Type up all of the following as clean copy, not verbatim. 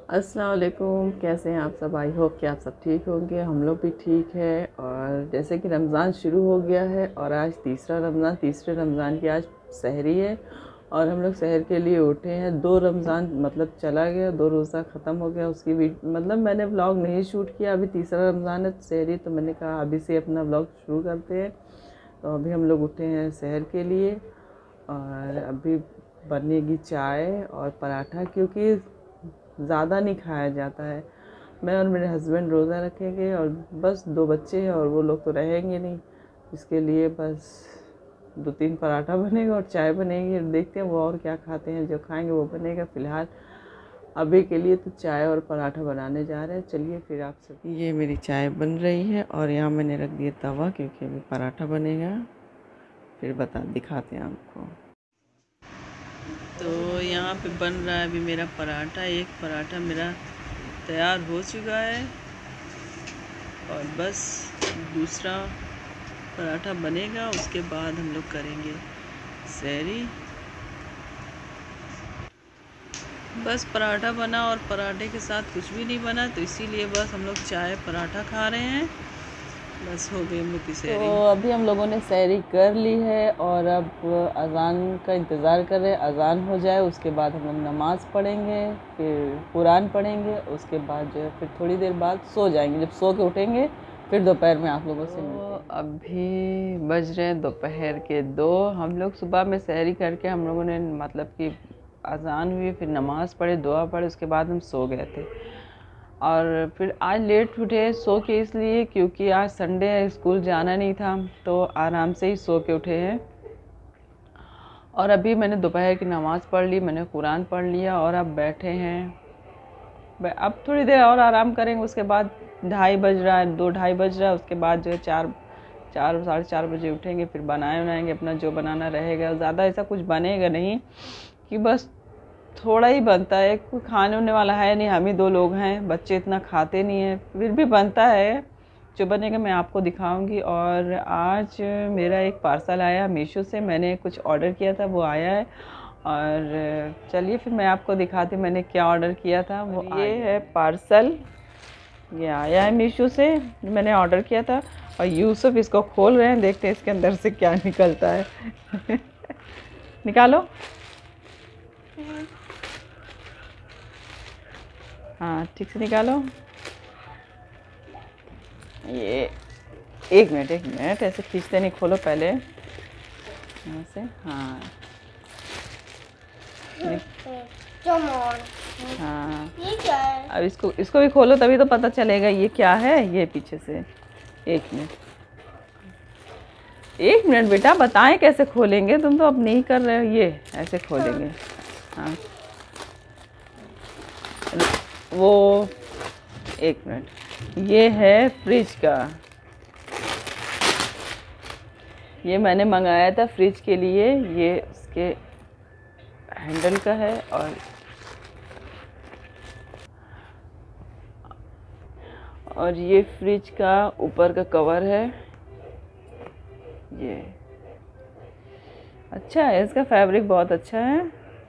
अस्सलाम वालेकुम। कैसे हैं आप सब? आई होप कि आप सब ठीक होंगे। हम लोग भी ठीक है। और जैसे कि रमज़ान शुरू हो गया है और आज तीसरे रमज़ान की आज सहरी है और हम लोग सहर के लिए उठे हैं। 2 रमज़ान मतलब चला गया, 2 रोज़ा ख़त्म हो गया। उसकी भी मतलब मैंने व्लॉग नहीं शूट किया। अभी तीसरा रमज़ान है सहरी, तो मैंने कहा अभी से अपना व्लॉग शुरू करते हैं। तो अभी हम लोग उठे हैं सहर के लिए और अभी बनेगी चाय और पराठा, क्योंकि ज़्यादा नहीं खाया जाता है। मैं और मेरे हस्बैंड रोज़ा रखेंगे और बस 2 बच्चे हैं और वो लोग तो रहेंगे नहीं। इसके लिए बस 2-3 पराठा बनेगा और चाय बनेगी। देखते हैं वो और क्या खाते हैं, जो खाएंगे वो बनेगा। फ़िलहाल अभी के लिए तो चाय और पराठा बनाने जा रहे हैं। चलिए फिर आप सब। ये मेरी चाय बन रही है और यहाँ मैंने रख दिया तवा, क्योंकि अभी पराठा बनेगा। फिर दिखाते हैं आपको। तो यहाँ पे बन रहा है अभी मेरा पराठा। एक पराठा मेरा तैयार हो चुका है और बस दूसरा पराठा बनेगा। उसके बाद हम लोग करेंगे सहरी। बस पराठा बना और पराठे के साथ कुछ भी नहीं बना, तो इसीलिए बस हम लोग चाय पराठा खा रहे हैं। बस हो गई हम लोग की सहरी। तो अभी हम लोगों ने सहरी कर ली है और अब अज़ान का इंतज़ार कर रहे हैं। अज़ान हो जाए उसके बाद हम लोग नमाज़ पढ़ेंगे, फिर कुरान पढ़ेंगे। उसके बाद जो है फिर थोड़ी देर बाद सो जाएंगे। जब सो के उठेंगे फिर दोपहर में आप लोगों से मिलेंगे। अभी बज रहे हैं दोपहर के 2। हम लोग सुबह में सहरी करके हम लोगों ने मतलब कि अज़ान हुई, फिर नमाज़ पढ़े, दुआ पढ़े, उसके बाद हम सो गए थे। और फिर आज लेट उठे सो के, इसलिए क्योंकि आज संडे है, स्कूल जाना नहीं था, तो आराम से ही सो के उठे हैं। और अभी मैंने दोपहर की नमाज़ पढ़ ली, मैंने कुरान पढ़ लिया और अब बैठे हैं। अब थोड़ी देर और आराम करेंगे। उसके बाद 2:30 बज रहा है, 2-2:30 बज रहा है। उसके बाद जो है 4 साढ़े 4 बजे उठेंगे, फिर बनाएंगे अपना जो बनाना रहेगा। ज़्यादा ऐसा कुछ बनेगा नहीं कि बस थोड़ा ही बनता है। कोई खाने होने वाला है नहीं, हम ही 2 लोग हैं। बच्चे इतना खाते नहीं हैं, फिर भी बनता है। जो बनेगा मैं आपको दिखाऊंगी। और आज मेरा एक पार्सल आया मीशो से, मैंने कुछ ऑर्डर किया था, वो आया है। और चलिए फिर मैं आपको दिखाती हूँ मैंने क्या ऑर्डर किया था। वो ये है पार्सल, ये आया है मीशो से, मैंने ऑर्डर किया था। और यूसुफ इसको खोल रहे हैं, देखते हैं इसके अंदर से क्या निकलता है। निकालो। हाँ ठीक से निकालो। ये एक मिनट ऐसे खींचते नहीं, खोलो पहले यहाँ से। हाँ हाँ, ये क्या है? अब इसको भी खोलो, तभी तो पता चलेगा ये क्या है। ये पीछे से एक मिनट बेटा, बताएं कैसे खोलेंगे। तुम तो अब नहीं कर रहे हो। ये ऐसे खोलेंगे। हाँ वो एक मिनट, ये है फ्रिज का। ये मैंने मंगाया था फ्रिज के लिए। ये उसके हैंडल का है और ये फ्रिज का ऊपर का कवर है। ये अच्छा है, इसका फैब्रिक बहुत अच्छा है।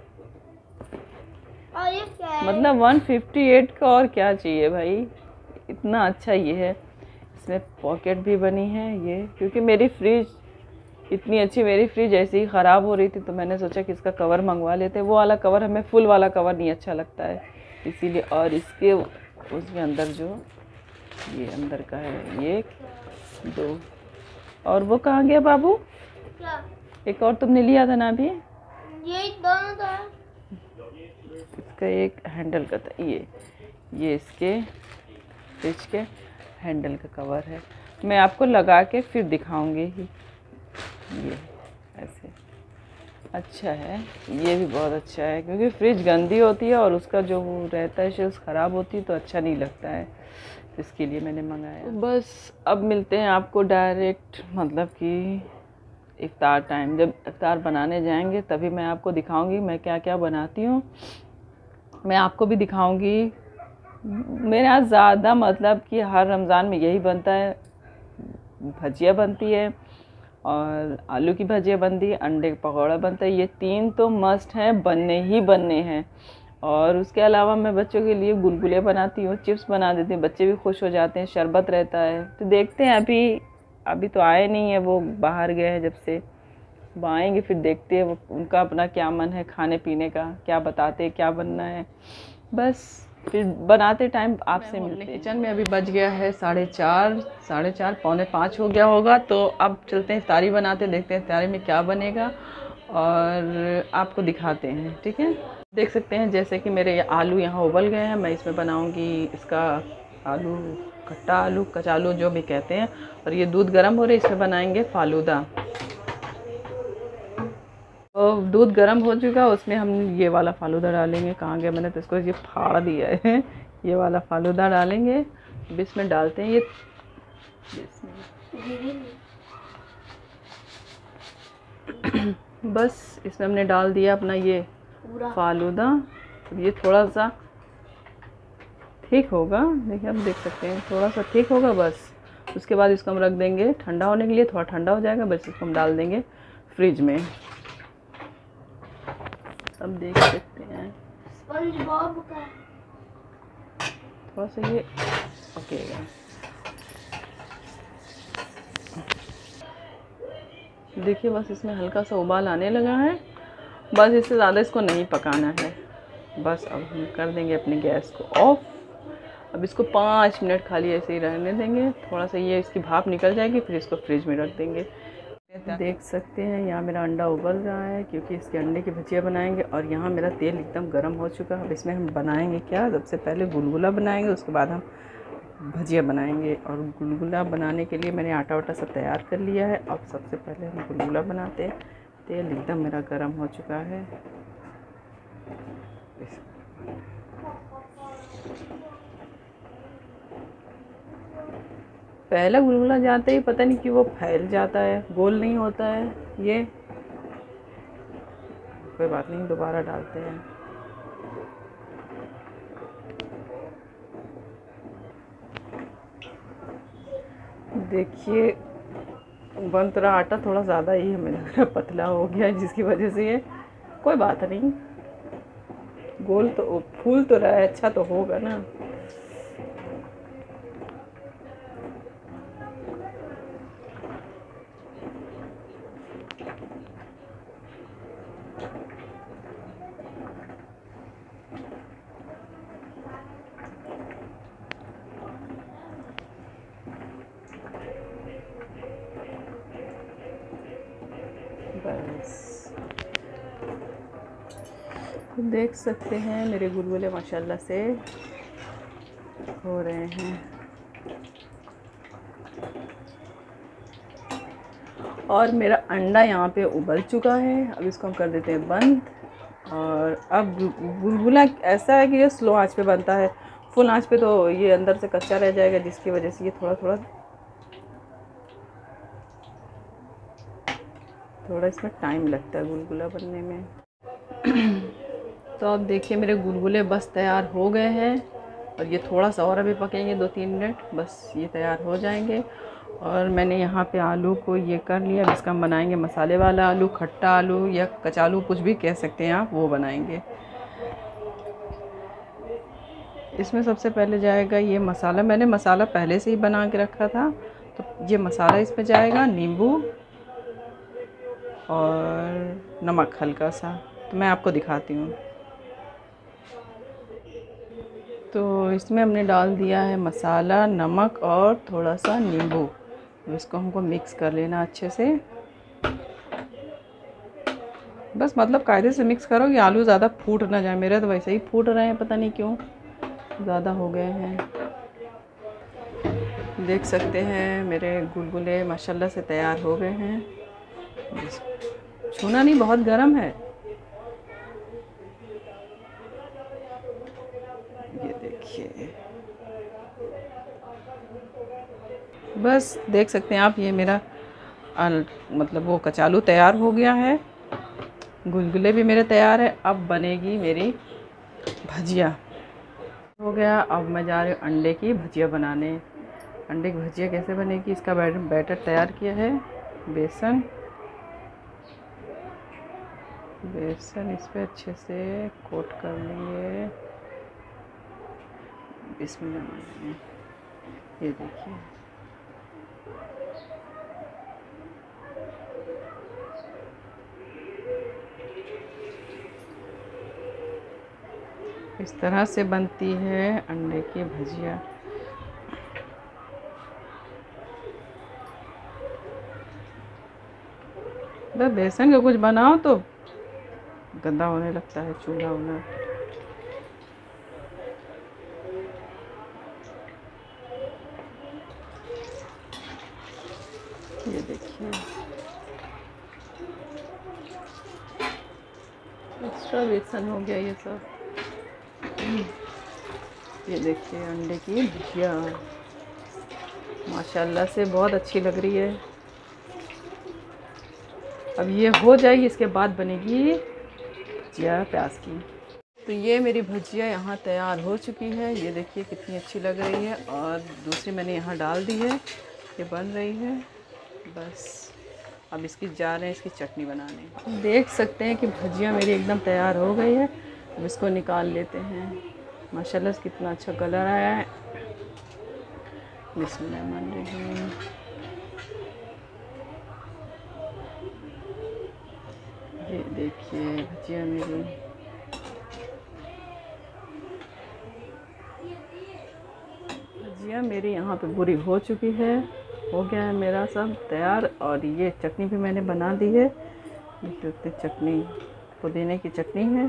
और ये क्या है? मतलब 158 का और क्या चाहिए भाई, इतना अच्छा ये है। इसमें पॉकेट भी बनी है ये, क्योंकि मेरी फ्रिज इतनी अच्छी, मेरी फ्रिज ऐसी ही ख़राब हो रही थी, तो मैंने सोचा कि इसका कवर मंगवा लेते। वो वाला कवर हमें फुल वाला कवर नहीं अच्छा लगता है, इसीलिए। और इसके उसके अंदर जो ये अंदर का है, ये 2। और वो कहाँ गया बाबू? क्या? एक और तुमने लिया था ना अभी, ये दोनों था। इसका एक हैंडल का था। ये इसके फ्रिज के हैंडल का कवर है। मैं आपको लगा के फिर दिखाऊंगी। ये ऐसे अच्छा है, ये भी बहुत अच्छा है, क्योंकि फ्रिज गंदी होती है और उसका जो वो रहता है शेल्स ख़राब होती है, तो अच्छा नहीं लगता है। इसके लिए मैंने मंगाया। तो बस अब मिलते हैं आपको डायरेक्ट, मतलब कि इफ्तार टाइम। जब इफ्तार बनाने जाएंगे तभी मैं आपको दिखाऊंगी मैं क्या क्या बनाती हूँ। मैं आपको भी दिखाऊंगी। मेरे यहाँ ज़्यादा मतलब कि हर रमज़ान में यही बनता है। भजिया बनती है और आलू की भजिया बनती है, अंडे का पकौड़ा बनता है। ये 3 तो मस्ट हैं, बनने ही बनने हैं। और उसके अलावा मैं बच्चों के लिए गुलगुले बनाती हूँ, चिप्स बना देती हूँ, बच्चे भी खुश हो जाते हैं, शरबत रहता है। तो देखते हैं, अभी तो आए नहीं है, वो बाहर गए हैं जब से। वो आएंगे फिर देखते हैं वो उनका अपना क्या मन है खाने पीने का, क्या बताते हैं क्या बनना है। बस फिर बनाते टाइम आपसे मिलते हैं। किचन में अभी बज गया है 4:30 4:45 हो गया होगा। तो अब चलते हैं इफ्तारी बनाते, देखते हैं इफ्तारी में क्या बनेगा और आपको दिखाते हैं, ठीक है। देख सकते हैं जैसे कि मेरे आलू यहाँ उबल गए हैं। मैं इसमें बनाऊंगी इसका आलू खट्टा आलू, कचालू जो भी कहते हैं। और ये दूध गर्म हो रहा है, इसमें बनाएंगे फालूदा। और दूध गर्म हो चुका, उसमें हम ये वाला फालूदा डालेंगे। कहाँ गया, मैंने तो इसको ये फाड़ दिया है। ये वाला फालूदा डालेंगे, अब इसमें डालते हैं ये बस इसमें हमने डाल दिया अपना ये फालूदा। अब ये थोड़ा सा ठीक होगा, देखिए आप देख सकते हैं थोड़ा सा ठीक होगा बस। उसके बाद इसको हम रख देंगे ठंडा होने के लिए, थोड़ा ठंडा हो जाएगा बस इसको हम डाल देंगे फ्रिज में। अब देख सकते हैं SpongeBob का थोड़ा सा ये पकेगा। देखिए बस इसमें हल्का सा उबाल आने लगा है, बस इससे ज़्यादा इसको नहीं पकाना है। बस अब हम कर देंगे अपने गैस को ऑफ। अब इसको 5 मिनट खाली ऐसे ही रहने देंगे, थोड़ा सा ये इसकी भाप निकल जाएगी, फिर इसको फ्रिज में रख देंगे। देख सकते हैं यहाँ मेरा अंडा उबल रहा है, क्योंकि इसके अंडे की भुजिया बनाएंगे। और यहाँ मेरा तेल एकदम गर्म हो चुका है। अब इसमें हम बनाएंगे क्या, सबसे पहले गुलगुला बनाएंगे, उसके बाद हम भुजिया बनाएंगे। और गुलगुला बनाने के लिए मैंने आटा वाटा सब तैयार कर लिया है। अब सबसे पहले हम गुलगुला बनाते हैं। तेल एकदम मेरा गर्म हो चुका है। पहला गुलगुला जाते ही पता नहीं क्यों वो फैल जाता है, गोल नहीं होता है। ये कोई बात नहीं, दोबारा डालते हैं। देखिए बन तो रहा, आटा थोड़ा ज़्यादा ही हमें लग रहा पतला हो गया, जिसकी वजह से ये कोई बात नहीं, गोल तो फूल तो रहा है, अच्छा तो होगा ना। बस देख सकते हैं मेरे गुलगुले माशाल्लाह से हो रहे हैं। और मेरा अंडा यहाँ पे उबल चुका है। अब इसको हम कर देते हैं बंद। और अब गुलगुला ऐसा है कि ये स्लो आंच पे बनता है, फुल आंच पे तो ये अंदर से कच्चा रह जाएगा, जिसकी वजह से ये थोड़ा इसमें टाइम लगता है गुलगुला बनने में। तो अब देखिए मेरे गुलगुले बस तैयार हो गए हैं। और ये थोड़ा सा और अभी पकेंगे 2-3 मिनट, बस ये तैयार हो जाएंगे। और मैंने यहाँ पे आलू को ये कर लिया। अब इसका हम बनाएंगे मसाले वाला आलू, खट्टा आलू या कचालू, कुछ भी कह सकते हैं आप, वो बनाएंगे। इसमें सबसे पहले जाएगा ये मसाला। मैंने मसाला पहले से ही बना के रखा था, तो ये मसाला इसमें जाएगा, नींबू और नमक हल्का सा। तो मैं आपको दिखाती हूँ। तो इसमें हमने डाल दिया है मसाला, नमक और थोड़ा सा नींबू। इसको हमको मिक्स कर लेना अच्छे से। बस मतलब कायदे से मिक्स करो कि आलू ज़्यादा फूट ना जाए। मेरे तो वैसे ही फूट रहे हैं, पता नहीं क्यों ज़्यादा हो गए हैं। देख सकते हैं मेरे गुलगुले माशाल्लाह से तैयार हो गए हैं। छूना नहीं, बहुत गर्म है। ये देखिए, बस देख सकते हैं आप, ये मेरा मतलब वो कचालू तैयार हो गया है, गुलगुले भी मेरे तैयार है। अब बनेगी मेरी भजिया। हो गया। अब मैं जा रही हूँ अंडे की भजिया बनाने। अंडे की भजिया कैसे बनेगी, इसका बैटर तैयार किया है। बेसन, बेसन इस पे अच्छे से कोट कर लेंगे। बिस्मिल्लाह। ये देखिए इस तरह से बनती है अंडे की भुजिया। बस बेसन का कुछ बनाओ तो गंदा होने लगता है चूल्हा होना। ये देखिए एक्स्ट्रा बेसन हो गया ये सब। ये देखिए अंडे की भुजिया माशाल्लाह से बहुत अच्छी लग रही है। अब ये हो जाएगी, इसके बाद बनेगी भुजिया प्याज की। तो ये मेरी भुजिया यहाँ तैयार हो चुकी है। ये देखिए कितनी अच्छी लग रही है और दूसरी मैंने यहाँ डाल दी है। ये बन रही है। बस अब इसकी जा रहे हैं इसकी चटनी बनाने। देख सकते हैं कि भुजिया मेरी एकदम तैयार हो गई है। अब इसको निकाल लेते हैं। माशाल्लाह से कितना अच्छा कलर आया है। बिस्मिल्लाहिर्रहमानिर्रहीम। ये देखिए भुजिया मेरी यहाँ पे पूरी हो चुकी है। हो गया है मेरा सब तैयार। और ये चटनी भी मैंने बना दी है। देखते चटनी पुदीने की चटनी है।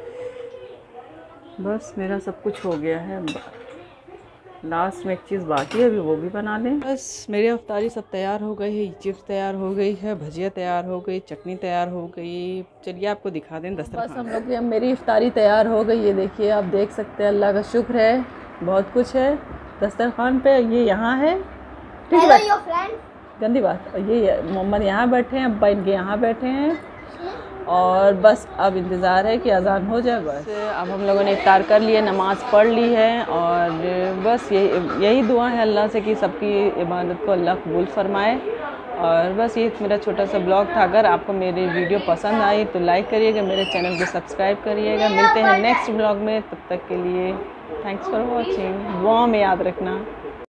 बस मेरा सब कुछ हो गया है। लास्ट में एक चीज़ बाकी है, अभी वो भी बना लें। बस मेरी अफ्तारी सब तैयार हो गई है। चिप्स तैयार हो गई है, भजिया तैयार हो गई, चटनी तैयार हो गई। चलिए आपको दिखा दें दस्तरखान। बस हम लोग अब मेरी इफ्तारी तैयार हो गई। ये देखिए आप देख सकते हैं, अल्लाह का शुक्र है बहुत कुछ है दस्तरखान पे। ये यहाँ है, ठीक है, गंदी बात। ये मोहम्मद यहाँ बैठे हैं, अब्बा इनके यहाँ बैठे हैं और बस अब इंतज़ार है कि अज़ान हो जाए। बस अब हम लोगों ने इफ्तार कर लिए, नमाज़ पढ़ ली है और बस यही दुआ है अल्लाह से कि सबकी इबादत को अल्लाह कबूल फरमाए। और बस ये मेरा छोटा सा ब्लॉग था। अगर आपको मेरी वीडियो पसंद आई तो लाइक करिएगा, मेरे चैनल को सब्सक्राइब करिएगा। मिलते हैं नेक्स्ट ब्लॉग में, तब तक के लिए थैंक्स फॉर वॉचिंग। दुआ में याद रखना।